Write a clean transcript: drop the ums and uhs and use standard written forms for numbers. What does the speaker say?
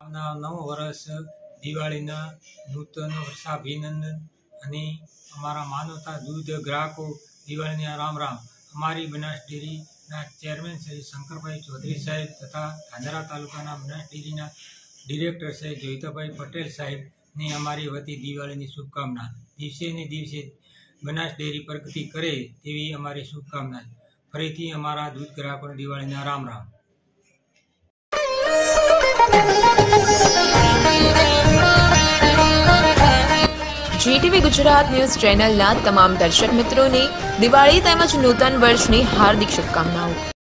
નવ વર્ષ દિવાળીના નૂતન વર્ષાભિનંદન અને અમારા માનવતા દૂધ ગ્રાહકો દિવાળીના રામ રામ। અમારી બનાસ ડેરીના ચેરમેન શ્રી શંકરભાઈ ચૌધરી સાહેબ તથા ધાંધરા તાલુકાના બનાસ ડેરીના ડિરેક્ટર શ્રી જોઈતાભાઈ પટેલ સાહેબને અમારી વતી દિવાળીની શુભકામના। દિવસે ને દિવસે બનાસ ડેરી પ્રગતિ કરે તેવી અમારી શુભકામના। ફરીથી અમારા દૂધ ગ્રાહકોને દિવાળીના Ram Ram. GTV Gujarat news channel ना तमाम दर्शक मित्रों ने दिवाળી તેમજ નૂતન વર્ષની હાર્દિક શુભકામનાઓ।